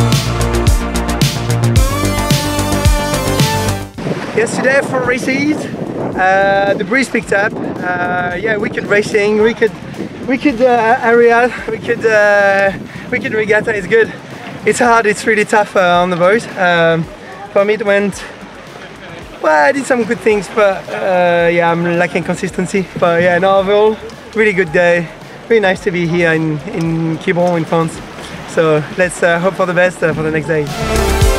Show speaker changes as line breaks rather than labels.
Yesterday for races, the breeze picked up. Yeah, wicked racing, wicked area, wicked regatta. It's good. It's hard. It's really tough on the boat. For me, it went. Well, I did some good things, but yeah, I'm lacking consistency. But yeah, no, overall, really good day. Really nice to be here in Quiberon in France. So let's hope for the best for the next day.